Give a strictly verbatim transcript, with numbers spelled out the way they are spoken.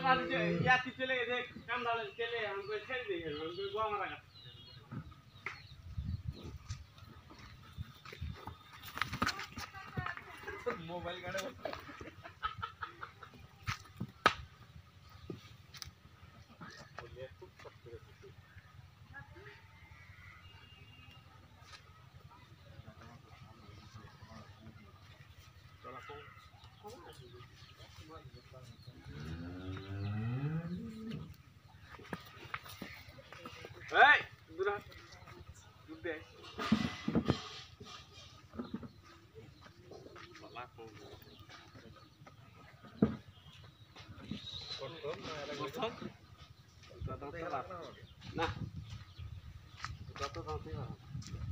বাড়ি যে ইয়াতি চলে গেছে কামড়ালে চলে আমাকে ছেড়ে দিয়ে গেল আমাকে গোয়া মারা গেছে মোবাইল গাড়ে Hey, dura. Dudek. Laku. Kotor, kotor. Nah, kotor nanti lah.